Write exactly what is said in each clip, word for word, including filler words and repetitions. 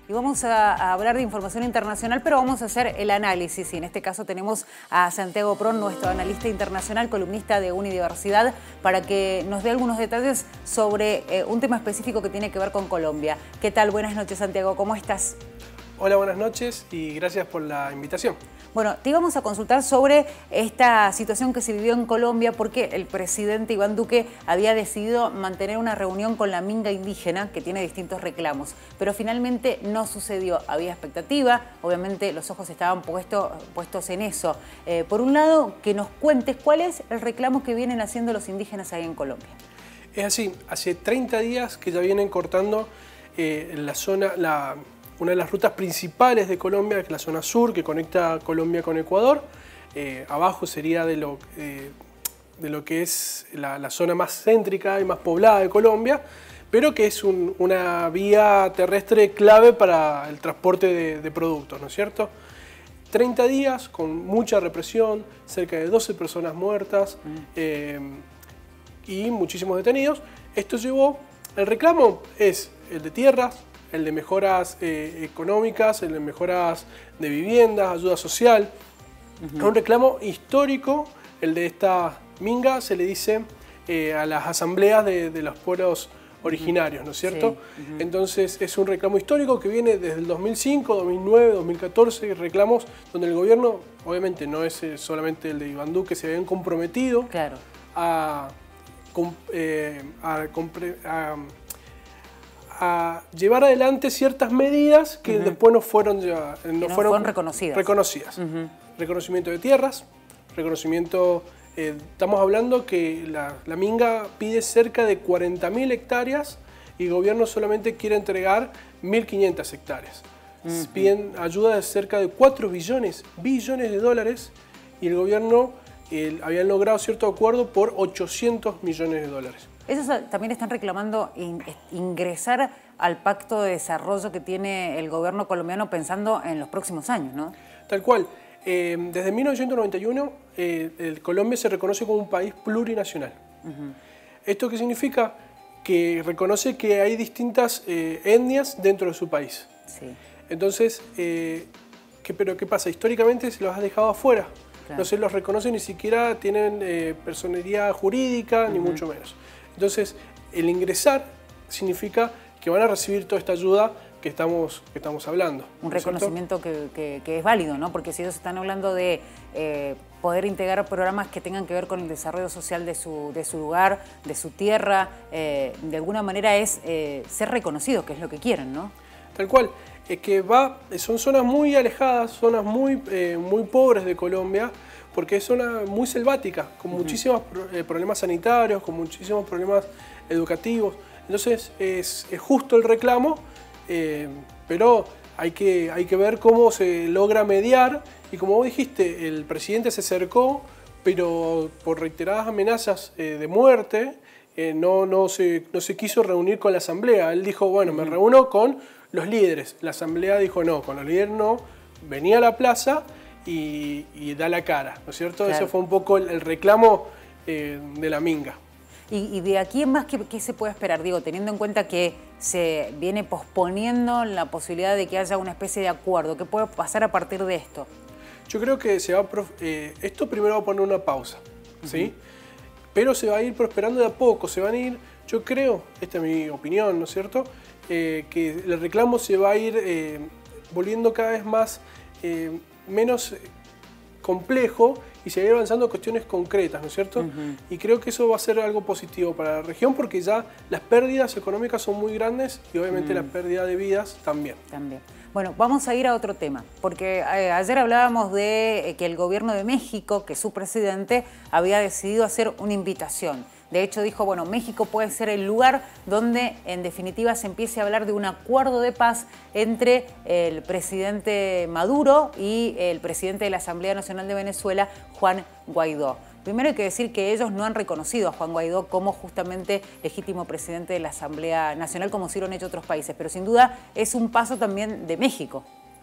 y vamos a, a hablar de información internacional, pero vamos a hacer el análisis. Y en este caso tenemos a Santiago Prón, nuestro analista internacional, columnista de Unidiversidad, para que nos dé algunos detalles sobre eh, un tema específico que tiene que ver con Colombia. ¿Qué tal? Buenas noches, Santiago. ¿Cómo estás? Hola, buenas noches y gracias por la invitación. Bueno, te íbamos a consultar sobre esta situación que se vivió en Colombia porque el presidente Iván Duque había decidido mantener una reunión con la minga indígena que tiene distintos reclamos, pero finalmente no sucedió. Había expectativa, obviamente los ojos estaban puesto, puestos en eso. Eh, por un lado, que nos cuentes cuál es el reclamo que vienen haciendo los indígenas ahí en Colombia. Es así, hace treinta días que ya vienen cortando eh, la zona... la una de las rutas principales de Colombia, que es la zona sur, que conecta Colombia con Ecuador. Eh, abajo sería de lo, eh, de lo que es la, la zona más céntrica y más poblada de Colombia, pero que es un, una vía terrestre clave para el transporte de, de productos, ¿no es cierto? treinta días con mucha represión, cerca de doce personas muertas eh, y muchísimos detenidos. Esto llevó, el reclamo es el de tierras, el de mejoras eh, económicas, el de mejoras de viviendas, ayuda social. Uh-huh. Es un reclamo histórico, el de esta minga, se le dice eh, a las asambleas de, de los pueblos originarios, ¿no es cierto? Sí. Uh-huh. Entonces es un reclamo histórico que viene desde el dos mil cinco, dos mil nueve, dos mil catorce, reclamos donde el gobierno, obviamente no es solamente el de Iván Duque, se habían comprometido claro. a, eh, a, a a llevar adelante ciertas medidas que uh-huh. después no fueron, ya, no no fueron, fueron reconocidas. reconocidas. Uh-huh. Reconocimiento de tierras, reconocimiento, eh, estamos hablando que la, la minga pide cerca de cuarenta mil hectáreas y el gobierno solamente quiere entregar mil quinientas hectáreas. Uh-huh. Piden ayuda de cerca de cuatro billones, billones de dólares y el gobierno eh, habían logrado cierto acuerdo por ochocientos millones de dólares. Ellos también están reclamando in, ingresar al pacto de desarrollo que tiene el gobierno colombiano pensando en los próximos años, ¿no? Tal cual. Eh, desde mil novecientos noventa y uno, eh, el Colombia se reconoce como un país plurinacional. Uh-huh. ¿Esto qué significa? Que reconoce que hay distintas eh, etnias dentro de su país. Sí. Entonces, eh, ¿qué, pero ¿qué pasa? Históricamente se los ha dejado afuera. Claro. No se los reconoce, ni siquiera tienen eh, personería jurídica, uh-huh. ni mucho menos. Entonces, el ingresar significa que van a recibir toda esta ayuda que estamos, que estamos hablando. Un reconocimiento que, que, que es válido, ¿no? Porque si ellos están hablando de eh, poder integrar programas que tengan que ver con el desarrollo social de su, de su lugar, de su tierra, eh, de alguna manera es eh, ser reconocidos, que es lo que quieren, ¿no? Tal cual. Es que va, son zonas muy alejadas, zonas muy, eh, muy pobres de Colombia, porque es zona muy selvática, con uh-huh. muchísimos eh, problemas sanitarios, con muchísimos problemas educativos. Entonces es, es justo el reclamo, eh, pero hay que, hay que ver cómo se logra mediar. Y como vos dijiste, el presidente se acercó, pero por reiteradas amenazas eh, de muerte, eh, no, no, se, no se quiso reunir con la asamblea. Él dijo, bueno, uh-huh. me reúno con los líderes. La asamblea dijo, no, con los líderes no. Venía a la plaza Y, y da la cara, ¿no es cierto? Claro. Ese fue un poco el, el reclamo eh, de la minga. Y, y de aquí en más, ¿qué, ¿qué se puede esperar? Digo, teniendo en cuenta que se viene posponiendo la posibilidad de que haya una especie de acuerdo, ¿qué puede pasar a partir de esto? Yo creo que se va a eh, esto primero va a poner una pausa, ¿sí? Uh-huh. Pero se va a ir prosperando de a poco, se van a ir, yo creo, esta es mi opinión, ¿no es cierto? Eh, que el reclamo se va a ir eh, volviendo cada vez más... Eh, menos complejo y seguir avanzando cuestiones concretas, ¿no es cierto? Uh-huh. Y creo que eso va a ser algo positivo para la región porque ya las pérdidas económicas son muy grandes y obviamente uh-huh. la pérdida de vidas también. También. Bueno, vamos a ir a otro tema, porque eh, ayer hablábamos de eh, que el gobierno de México, que su presidente había decidido hacer una invitación. De hecho dijo, bueno, México puede ser el lugar donde en definitiva se empiece a hablar de un acuerdo de paz entre el presidente Maduro y el presidente de la Asamblea Nacional de Venezuela, Juan Guaidó. Primero hay que decir que ellos no han reconocido a Juan Guaidó como justamente legítimo presidente de la Asamblea Nacional, como sí lo han hecho otros países, pero sin duda es un paso también de México.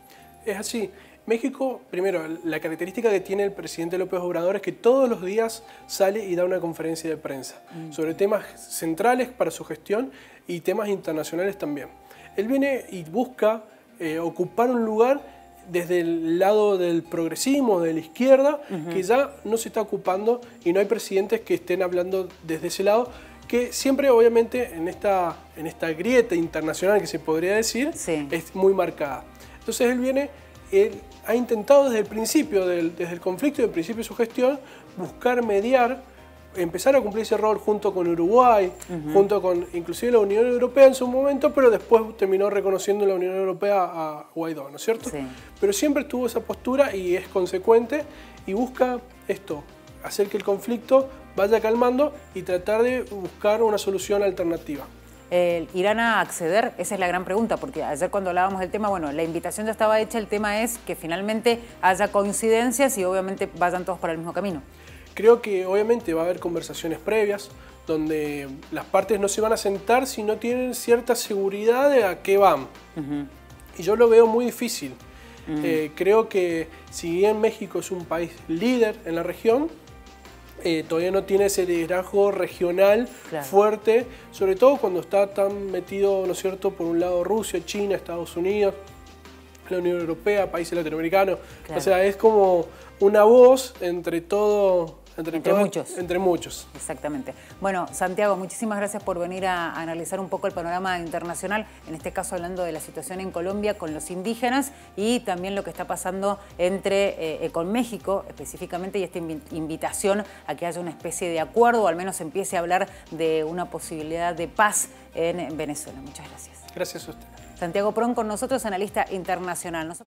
Es así. México, primero, la característica que tiene el presidente López Obrador es que todos los días sale y da una conferencia de prensa mm. sobre temas centrales para su gestión y temas internacionales también. Él viene y busca eh, ocupar un lugar desde el lado del progresismo, de la izquierda, uh-huh. que ya no se está ocupando y no hay presidentes que estén hablando desde ese lado, que siempre obviamente en esta, en esta grieta internacional que se podría decir, sí. es muy marcada. Entonces él viene, él ha intentado desde el principio, del, desde el conflicto y el principio de su gestión, buscar mediar, empezar a cumplir ese rol junto con Uruguay, uh-huh. junto con inclusive la Unión Europea en su momento, pero después terminó reconociendo la Unión Europea a Guaidó, ¿no es cierto? Sí. Pero siempre tuvo esa postura y es consecuente y busca esto, hacer que el conflicto vaya calmando y tratar de buscar una solución alternativa. Eh, ¿Irán a acceder? Esa es la gran pregunta, porque ayer cuando hablábamos del tema, bueno, la invitación ya estaba hecha, el tema es que finalmente haya coincidencias y obviamente vayan todos por el mismo camino. Creo que obviamente va a haber conversaciones previas donde las partes no se van a sentar si no tienen cierta seguridad de a qué van. Uh-huh. Y yo lo veo muy difícil. Uh-huh. eh, creo que si bien México es un país líder en la región, eh, todavía no tiene ese liderazgo regional claro. fuerte, sobre todo cuando está tan metido, ¿no es cierto?, por un lado Rusia, China, Estados Unidos, la Unión Europea, países latinoamericanos. Claro. O sea, es como una voz entre todo... Entre, entre todo, muchos. Entre muchos. Exactamente. Bueno, Santiago, muchísimas gracias por venir a, a analizar un poco el panorama internacional, en este caso hablando de la situación en Colombia con los indígenas y también lo que está pasando entre, eh, con México específicamente y esta invitación a que haya una especie de acuerdo o al menos empiece a hablar de una posibilidad de paz en Venezuela. Muchas gracias. Gracias a usted. Santiago Prón con nosotros, analista internacional. Nosotros